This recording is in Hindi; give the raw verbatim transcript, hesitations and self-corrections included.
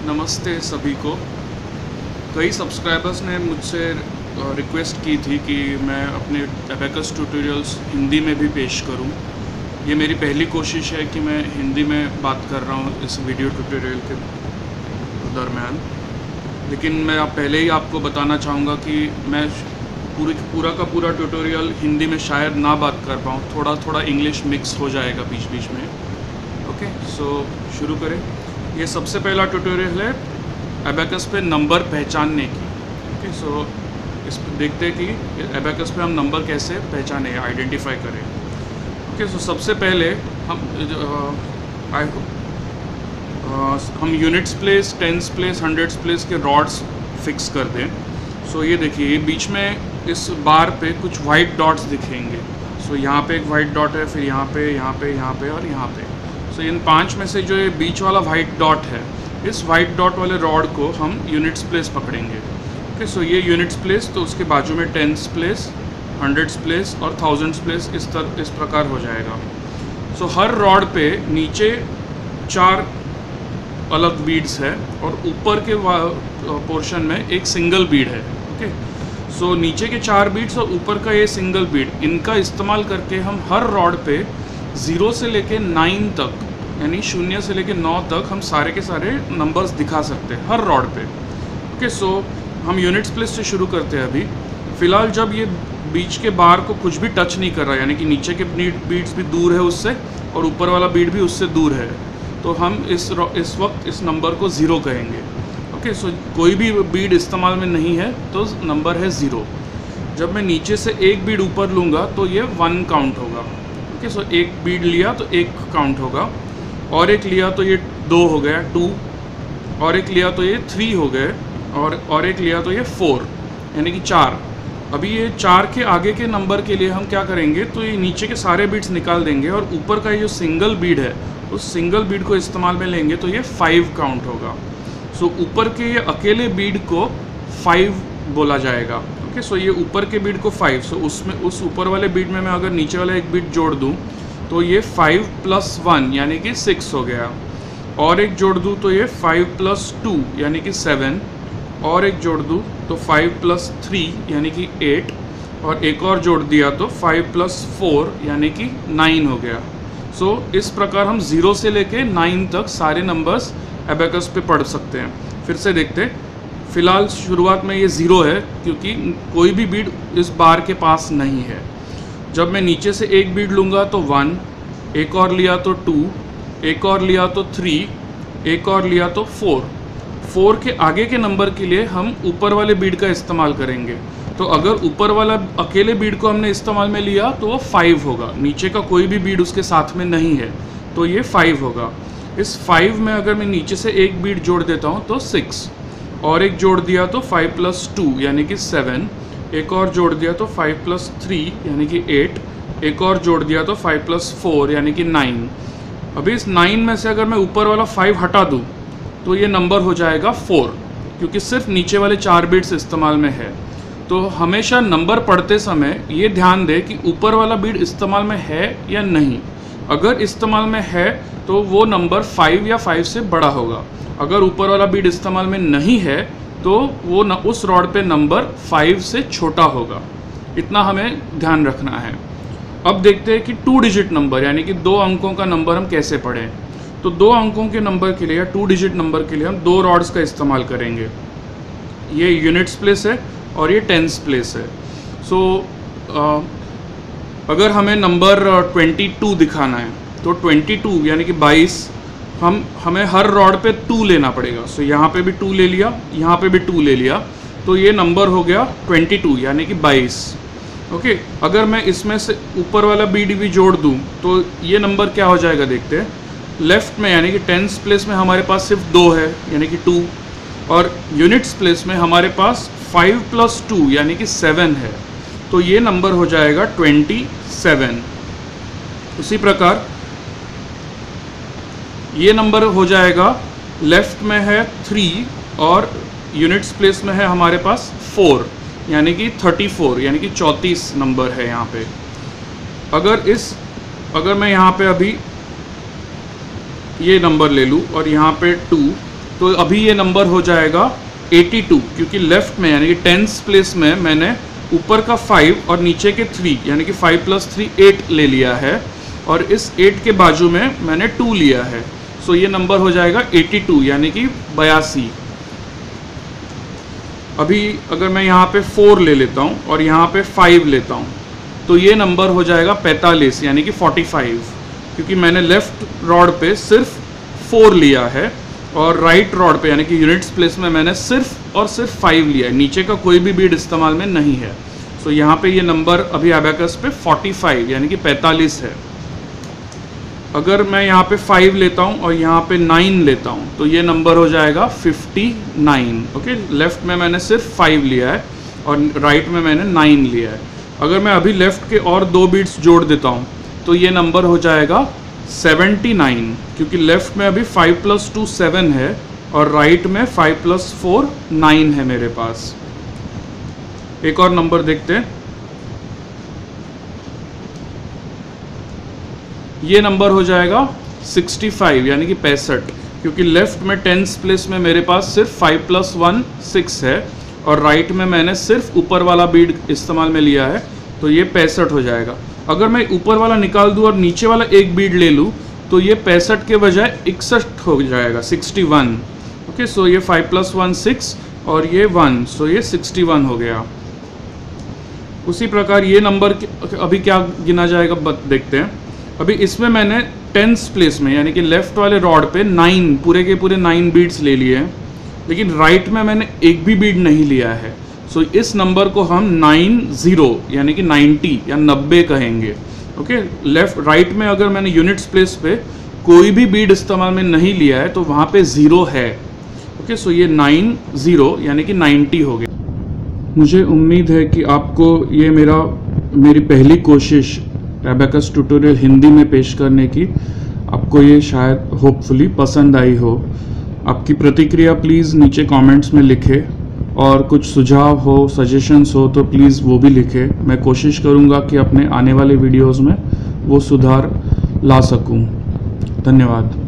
नमस्ते सभी को। कई सब्सक्राइबर्स ने मुझसे रिक्वेस्ट की थी कि मैं अपने एबेकस ट्यूटोरियल्स हिंदी में भी पेश करूं। ये मेरी पहली कोशिश है कि मैं हिंदी में बात कर रहा हूं इस वीडियो ट्यूटोरियल के दरमियान, लेकिन मैं आप पहले ही आपको बताना चाहूँगा कि मैं पूरी पूरा का पूरा ट्यूटोरियल हिंदी में शायद ना बात कर पाऊँ, थोड़ा थोड़ा इंग्लिश मिक्स हो जाएगा बीच बीच में। ओके, सो शुरू करें। ये सबसे पहला ट्यूटोरियल है एबेकस पे नंबर पहचानने की। ओके, सो इस पर देखते हैं कि एबेकस पे हम नंबर कैसे पहचाने, आइडेंटिफाई करें। ओके, सो सबसे पहले हम आई हम units place, tens place, hundreds place के रॉड्स फिक्स कर दें। सो ये देखिए, ये बीच में इस बार पे कुछ वाइट डॉट्स दिखेंगे। सो यहाँ पे एक वाइट डॉट है, फिर यहाँ पे, यहाँ पे, यहाँ पे और यहाँ पे। सो so, इन पांच में से जो ये बीच वाला वाइट डॉट है, इस वाइट डॉट वाले रॉड को हम यूनिट्स प्लेस पकड़ेंगे। ओके, सो ये यूनिट्स प्लेस, तो उसके बाजू में टेंस प्लेस, हंड्रेड्स प्लेस और थाउजेंड्स प्लेस इस तरह इस प्रकार हो जाएगा। सो so, हर रॉड पे नीचे चार अलग बीड्स है और ऊपर के पोर्शन में एक सिंगल बीड है। ओके, सो so, नीचे के चार बीड्स और ऊपर का ये सिंगल बीड, इनका इस्तेमाल करके हम हर रॉड पे ज़ीरो से लेके नाइन तक, यानी शून्य से लेके नौ तक हम सारे के सारे नंबर्स दिखा सकते हैं हर रॉड पे। ओके, सो हम यूनिट्स प्लेस से शुरू करते हैं। अभी फ़िलहाल जब ये बीच के बार को कुछ भी टच नहीं कर रहा, यानी कि नीचे के बीड्स भी दूर है उससे और ऊपर वाला बीड भी उससे दूर है, तो हम इस इस वक्त इस नंबर को ज़ीरो कहेंगे। ओके, सो कोई भी बीड इस्तेमाल में नहीं है तो नंबर है ज़ीरो। जब मैं नीचे से एक बीड ऊपर लूँगा तो ये वन काउंट होगा। ओके, सो एक बीड लिया तो एक काउंट होगा, और एक लिया तो ये दो हो गया, टू, और एक लिया तो ये थ्री हो गए, और और एक लिया तो ये फोर, यानी कि चार। अभी ये चार के आगे के नंबर के लिए हम क्या करेंगे, तो ये नीचे के सारे बीड्स निकाल देंगे और ऊपर का ये जो सिंगल बीड है उस सिंगल बीड को इस्तेमाल में लेंगे तो ये फाइव काउंट होगा। सो ऊपर के ये अकेले बीड को फाइव बोला जाएगा। ओके, सो ये ऊपर के बीड को फाइव, सो उसमें उस ऊपर वाले बीड में मैं अगर नीचे वाला एक बीड जोड़ दूं तो ये फाइव प्लस वन यानी कि सिक्स हो गया, और एक जोड़ दूं तो ये फाइव प्लस टू यानी कि सेवन, और एक जोड़ दूं तो फाइव प्लस थ्री यानी कि एट, और एक और जोड़ दिया तो फाइव प्लस फोर यानी कि नाइन हो गया। सो so, इस प्रकार हम ज़ीरो से लेके नाइन तक सारे नंबर्स एबेकस पे पढ़ सकते हैं। फिर से देखते, फ़िलहाल शुरुआत में ये ज़ीरो है क्योंकि कोई भी बीड इस बार के पास नहीं है। जब मैं नीचे से एक बीड लूँगा तो वन, एक और लिया तो टू, एक और लिया तो थ्री, एक और लिया तो फोर। फोर के आगे के नंबर के लिए हम ऊपर वाले बीड का इस्तेमाल करेंगे। तो अगर ऊपर वाला अकेले बीड को हमने इस्तेमाल में लिया तो वो फाइव होगा, नीचे का कोई भी बीड उसके साथ में नहीं है तो ये फाइव होगा। इस फाइव में अगर मैं नीचे से एक बीड जोड़ देता हूँ तो सिक्स, और एक जोड़ दिया तो फाइव प्लस टू यानी कि सेवन, एक और जोड़ दिया तो फाइव प्लस थ्री यानी कि एट, एक और जोड़ दिया तो फाइव प्लस फोर यानी कि नाइन। अभी इस नाइन में से अगर मैं ऊपर वाला फाइव हटा दूँ तो ये नंबर हो जाएगा फोर, क्योंकि सिर्फ नीचे वाले चार बिट्स इस्तेमाल में है। तो हमेशा नंबर पढ़ते समय ये ध्यान दें कि ऊपर वाला बीड इस्तेमाल में है या नहीं। अगर इस्तेमाल में है तो वो नंबर फाइव या फाइव से बड़ा होगा, अगर ऊपर वाला बीड इस्तेमाल में नहीं है तो वो न, उस रॉड पे नंबर फाइव से छोटा होगा। इतना हमें ध्यान रखना है। अब देखते हैं कि टू डिजिट नंबर यानी कि दो अंकों का नंबर हम कैसे पढ़ें। तो दो अंकों के नंबर के लिए या टू डिजिट नंबर के लिए हम दो रॉड्स का इस्तेमाल करेंगे। ये यूनिट्स प्लेस है और ये टेंस प्लेस है। सो so, अगर हमें नंबर ट्वेंटी टू दिखाना है तो ट्वेंटी टू यानी कि बाईस, हम हमें हर रॉड पे टू लेना पड़ेगा। सो so, यहाँ पे भी टू ले लिया, यहाँ पे भी टू ले लिया, तो ये नंबर हो गया ट्वेंटी टू यानी कि बाईस। ओके, अगर मैं इसमें से ऊपर वाला बीड भी जोड़ दूँ तो ये नंबर क्या हो जाएगा, देखते हैं। लेफ्ट में यानी कि टेंस प्लेस में हमारे पास सिर्फ दो है यानी कि टू, और यूनिट्स प्लेस में हमारे पास फाइव प्लस टू यानी कि सेवन है, तो ये नंबर हो जाएगा ट्वेंटी सेवन। उसी प्रकार ये नंबर हो जाएगा, लेफ्ट में है थ्री और यूनिट्स प्लेस में है हमारे पास फोर यानी कि थर्टी फोर यानी कि चौंतीस नंबर है यहाँ पे। अगर इस अगर मैं यहाँ पे अभी ये नंबर ले लूँ और यहाँ पे टू, तो अभी ये नंबर हो जाएगा बयासी, क्योंकि लेफ्ट में यानी कि टेंस प्लेस में मैंने ऊपर का फाइव और नीचे के थ्री यानी कि फाइव प्लस थ्री एट ले लिया है, और इस एट के बाजू में मैंने टू लिया है। सो ये नंबर हो जाएगा बयासी यानी कि बयासी। अभी अगर मैं यहाँ पे फोर ले लेता हूँ और यहाँ पे फाइव लेता हूँ तो ये नंबर हो जाएगा पैंतालीस यानी कि पैंतालीस, क्योंकि मैंने लेफ्ट रॉड पे सिर्फ फोर लिया है और राइट रॉड पे यानी कि यूनिट्स प्लेस में मैंने सिर्फ और सिर्फ फाइव लिया है, नीचे का कोई भी बीड इस्तेमाल में नहीं है। सो यहाँ पे ये नंबर अभी अबैकस पे पैंतालीस यानी कि पैंतालीस है। अगर मैं यहाँ पे फाइव लेता हूँ और यहाँ पे नाइन लेता हूँ तो ये नंबर हो जाएगा उनसठ। ओके, लेफ्ट में मैंने सिर्फ फाइव लिया है और राइट में मैंने नाइन लिया है। अगर मैं अभी लेफ्ट के और दो बीट्स जोड़ देता हूँ तो ये नंबर हो जाएगा उन्यासी, क्योंकि लेफ्ट में अभी फाइव प्लस टू सेवन है और राइट में फाइव प्लस फोर नाइन है मेरे पास। एक और नंबर देखते हैं। ये नंबर हो जाएगा पैंसठ यानी कि पैंसठ, क्योंकि लेफ्ट में टेंस प्लेस में मेरे पास सिर्फ फाइव प्लस वन सिक्स है और राइट में मैंने सिर्फ ऊपर वाला बीड इस्तेमाल में लिया है, तो ये पैंसठ हो जाएगा। अगर मैं ऊपर वाला निकाल दूँ और नीचे वाला एक बीड ले लूँ तो ये पैंसठ के बजाय इकसठ हो जाएगा, इकसठ। ओके, सो ये फाइव प्लस वन सिक्स और ये वन, सो ये इकसठ हो गया। उसी प्रकार ये नंबर अभी क्या गिना जाएगा देखते हैं। अभी इसमें मैंने टेंस प्लेस में यानी कि लेफ्ट वाले रॉड पे नाइन पूरे के पूरे नाइन बीड्स ले लिए हैं, लेकिन राइट में मैंने एक भी बीड नहीं लिया है। सो so, इस नंबर को हम नाइन ज़ीरो यानी कि नब्बे या नब्बे कहेंगे। ओके, लेफ्ट राइट में अगर मैंने यूनिट्स प्लेस पे कोई भी बीड इस्तेमाल में नहीं लिया है तो वहाँ पे ज़ीरो है। ओके, सो ये नाइन ज़ीरो यानी कि नब्बे हो गया। मुझे उम्मीद है कि आपको ये मेरा मेरी पहली कोशिश अबैकस ट्यूटोरियल हिंदी में पेश करने की आपको ये शायद होपफुली पसंद आई हो। आपकी प्रतिक्रिया प्लीज़ नीचे कमेंट्स में लिखें और कुछ सुझाव हो, सजेशंस हो तो प्लीज़ वो भी लिखें। मैं कोशिश करूँगा कि अपने आने वाले वीडियोज़ में वो सुधार ला सकूँ। धन्यवाद।